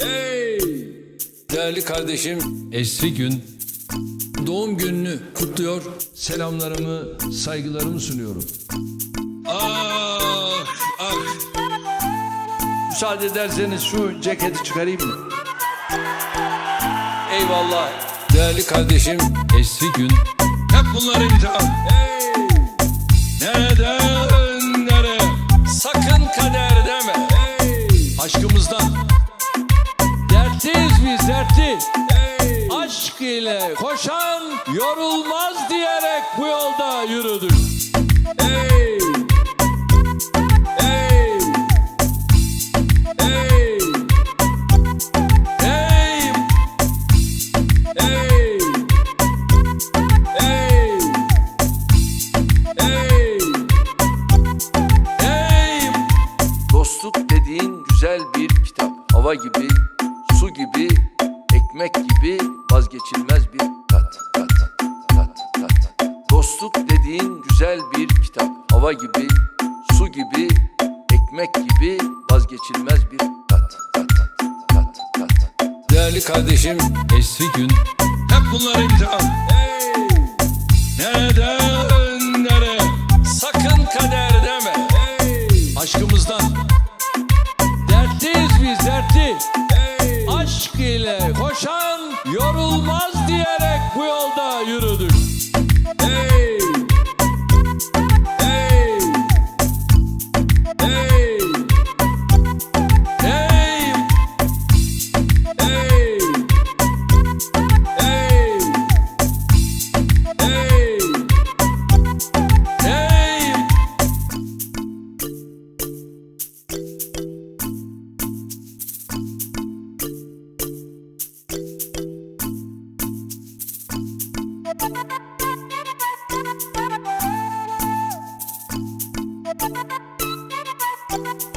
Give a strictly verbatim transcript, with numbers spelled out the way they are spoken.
Hey! Değerli kardeşim Esri Gün doğum gününü kutluyor. Selamlarımı, saygılarımı sunuyorum. Ah, ah. Müsaade ederseniz şu ceketi çıkarayım mı? Eyvallah. Değerli kardeşim Esri Gün. Hep bunları imtihan. Hey! Nereden nereye? Sakın kader deme. Hey! Aşkımızdan. Dertliyiz biz, dertli. Hey! Aşk ile koşan yorulmaz diyerek bu yolda yürüdük. Hey! Hey! Hey! Hey! Hey! Hey! Hey! Hey! Dostluk dediğin güzel bir kitap. Hava gibi, su gibi, ekmek gibi vazgeçilmez bir tat, tat, tat, tat. Dostluk dediğin güzel bir kitap. Hava gibi, su gibi, ekmek gibi vazgeçilmez bir tat, tat, tat, tat. Değerli kardeşim Esri Gün. Hep bunları imtihan. Hey! Nereden nereye? Sakın kader deme. Hey! Aşkımızdan. Dertliyiz biz, dertli. Hey! Aşk ile koşan yorulmaz diyerek bu yolda yürüdük. Hey! Hey! Hey! Hey! Hey! Hey! Hey! Hey! Thank you.